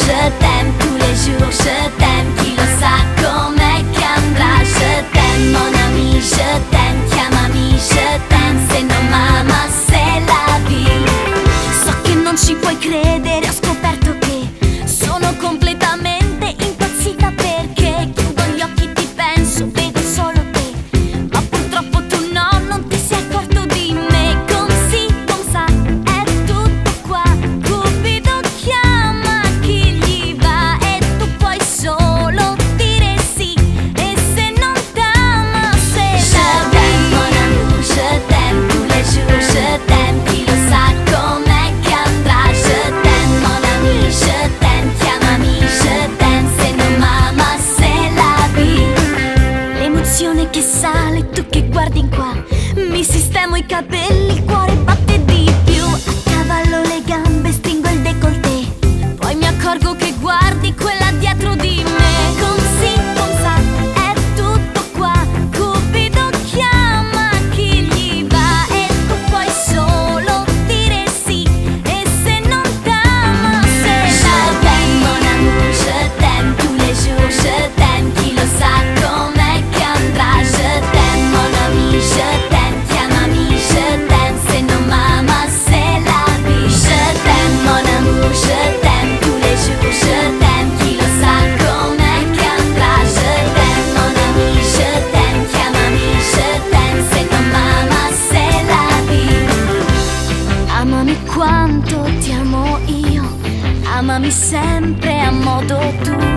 je t'aime tous les jours, je t'aime, chi lo sa com'è che andrà. Je t'aime mon ami, je t'aime, chiamami, je t'aime, se non mamma c'est la vie. So che non ci puoi credere, ho scoperto che sono completamente impazzita perché chiudo gli occhi, ti penso, vedo solo te, ma purtroppo tu no, non ti sei accorto di me. Così, come sa, è tutto qua, Cupido chiama chi gli va e tu puoi solo dire sì, e se non t'ama se je t'aime mon amour, je t'aime tous les jours, je t'aime, chi lo sa com'è che andrà. Je t'aime mon ami, je t'aime, chiamami, je t'aime, se non mamma c'est la vie. L'emozione che sale, tu che guardi in qua, mi sistemo i capelli, il cuore batte di più. A cavallo le gambe, stringo il décolleté, poi mi accorgo che guardi quella dietro di me. Così, come sa, è tutto qua, Cupido chiama chi gli va e tu puoi solo dire sì, e se non t'ama se je t'aime mon amour, je t'aime tous les jours, je t'aime, chi lo sa com'è che andrà. Je t'aime mon ami, je t'aime, chiamami, je t'aime, se non mamma c'est la vie. Je t'aime mon amour, je t'aime tous les jours, je t'aime, chi lo sa com'è che andrà. Je t'aime mon ami, je t'aime, chiamami, je t'aime, se non mamma c'est la vie. Amami quanto ti amo io, amami sempre a modo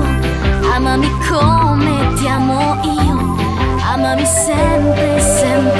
tuo, amami come ti amo io, amami sempre, sempre.